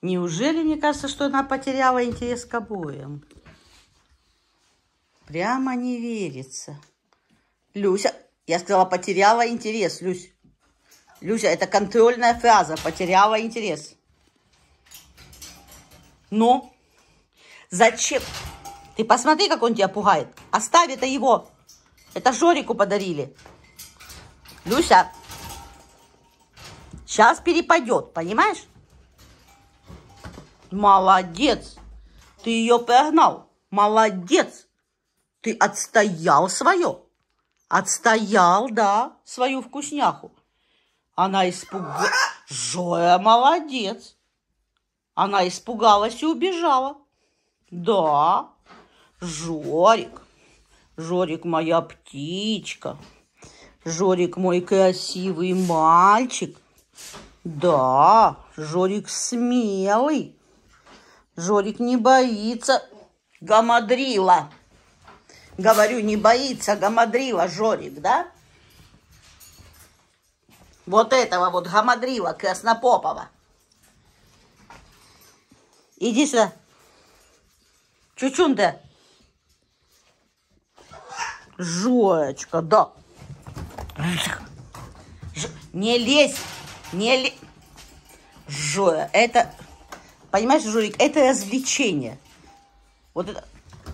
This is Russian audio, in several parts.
Неужели мне кажется, что она потеряла интерес к обоям? Прямо не верится. Люся, я сказала, потеряла интерес, Люсь. Люся, это контрольная фраза, потеряла интерес. Ну, зачем? Ты посмотри, как он тебя пугает. Оставь это его. Это Жорику подарили. Люся, сейчас перепадет, понимаешь? Молодец. Ты ее прогнал. Молодец. Ты отстоял свое. Отстоял, да, свою вкусняху. Она испугалась. Жоя, молодец. Она испугалась и убежала. Да, Жорик. Жорик моя птичка. Жорик мой красивый мальчик. Да, Жорик смелый. Жорик не боится гамадрила. Говорю, не боится гамадрила Жорик, да? Вот этого вот гамадрила краснопопова. Иди сюда. Чучунда. Жоечка, да. Не лезь. Не лезь. Жоя, это... Понимаешь, Жорик, это развлечение. Вот это...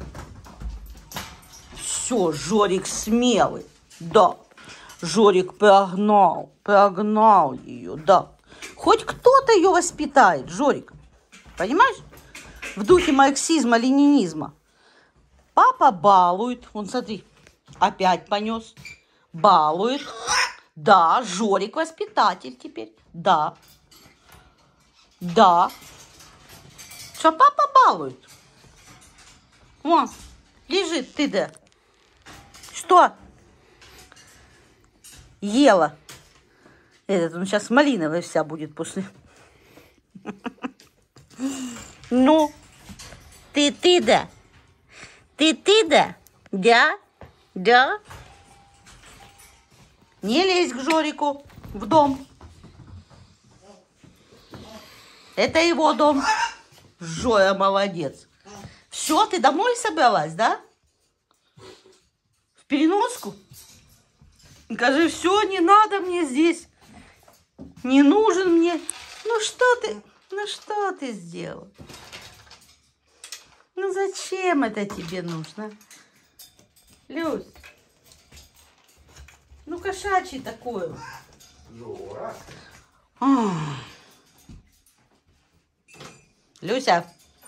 Все, Жорик смелый. Да. Жорик прогнал ее, да. Хоть кто-то ее воспитает, Жорик. Понимаешь? В духе марксизма, ленинизма. Папа балует. Вон, смотри, опять понес. Балует. Да, Жорик воспитатель теперь. Да. Да. Что папа балует? Вон, лежит ты, да. Что? Ела. Этот, он сейчас малиновая вся будет после. Ну, ты да. Ты да. Да? Да? Не лезь к Жорику в дом. Это его дом. Жоя, молодец. Все, ты домой собралась, да? В переноску? Скажи, все, не надо мне здесь. Не нужен мне. Ну что ты сделал? Ну зачем это тебе нужно? Люсь. Ну кошачий такой. Жора. Люся.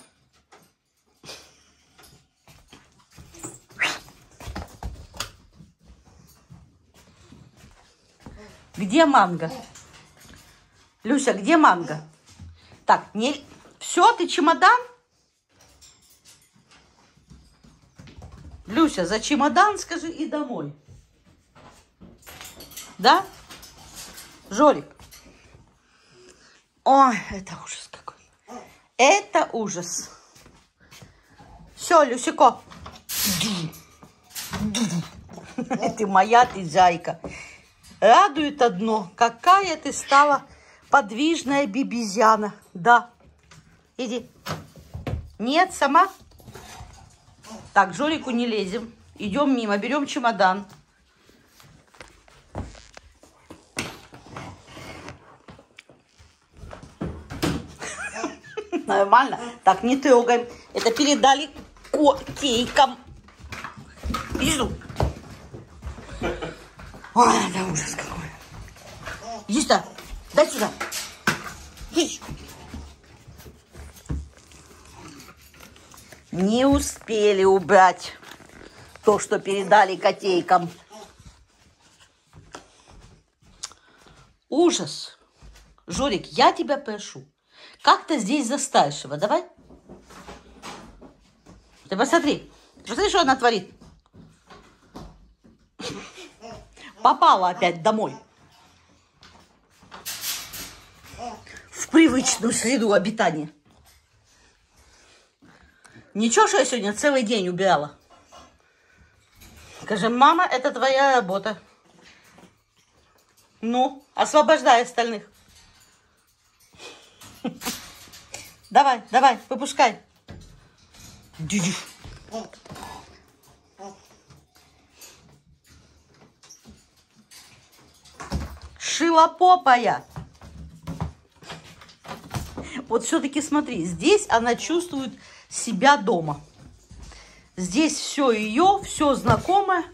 Где манго? Люся, где манго? Так, не... Все, ты чемодан? Люся, за чемодан скажи и домой. Да? Жорик. Ой, это ужас какой. Это ужас. Все, Люсико. Ты моя, ты зайка. Радует одно, какая ты стала подвижная бибизяна. Да. Иди. Нет, сама. Так, Жорику не лезем. Идем мимо, берем чемодан. Нормально. Так, не трогаем. Это передали котейкам. Иди сюда. Ой, да ужас какой. Иди сюда. Дай сюда. Иди. Не успели убрать то, что передали котейкам. Ужас. Жорик, я тебя прошу. Как-то здесь за старшего. Давай. Ты посмотри. Посмотри, что она творит. Попала опять домой. В привычную среду обитания. Ничего, что я сегодня целый день убирала. Скажи, мама, это твоя работа. Ну, освобождай остальных. Давай, давай, выпускай. Шилопопая. Вот все-таки смотри, здесь она чувствует себя дома. Здесь все ее, все знакомое.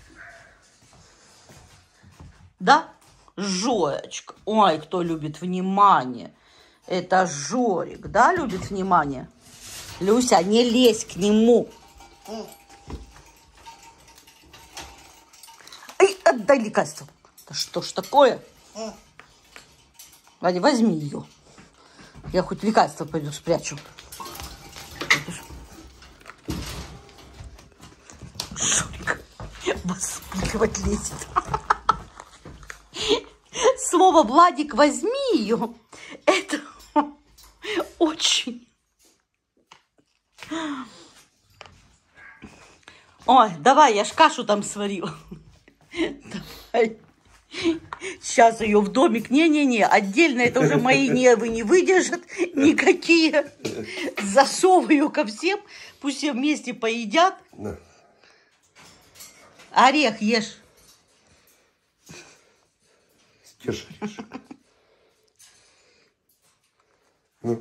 Да? Жорочка. Ой, кто любит внимание. Это Жорик, да, любит внимание? Люся, не лезь к нему. Ай, отдай лекарство. Да что ж такое? Ваня, возьми ее. Я хоть лекарство пойду спрячу. Жорик воспитывать лезет. Слово «Владик, возьми ее» – это очень... Ой, давай, я ж кашу там сварила. Давай. Сейчас ее в домик. Не-не-не, отдельно это уже мои нервы не выдержат никакие. Засовываю ее ко всем, пусть все вместе поедят. Да. Орех ешь. Ешь. Ну.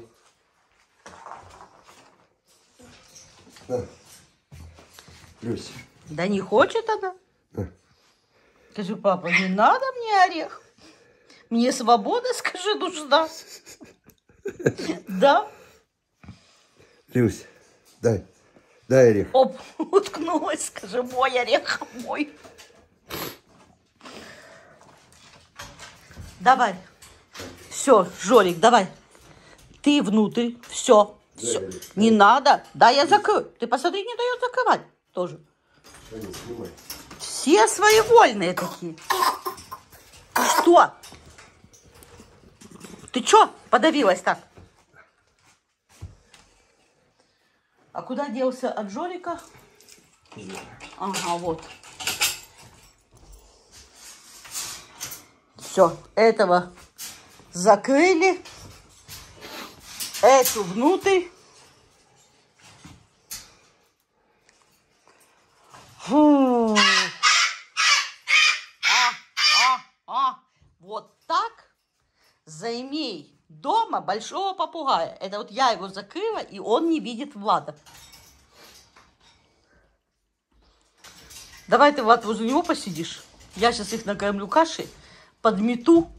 На. Люся. Да не хочет она. На. Скажи, папа, не надо мне орех. Мне свобода, скажи, нужна. Да? Люся, дай. Дай орех. Оп, уткнулась, скажи, мой орех, мой. Давай. Все, Жорик, давай. Ты внутрь. Все. Все. Не надо. Да, я закрою. Ты посмотри, не дает закрывать тоже. Все своевольные такие. Что? Ты что подавилась так? А куда делся от Жорика? Ага, вот. Все, этого закрыли. Эту внутрь. Фу. Вот так заимей дома большого попугая. Это вот я его закрыла, и он не видит Влада. Давай ты, Влад, возле него посидишь. Я сейчас их накормлю кашей, подмету.